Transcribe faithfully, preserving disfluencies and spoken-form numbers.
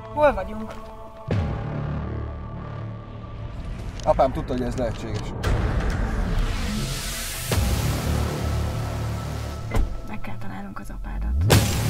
Hol vagyunk? Apám tudta, hogy ez lehetséges. Meg kell találnunk az apádat.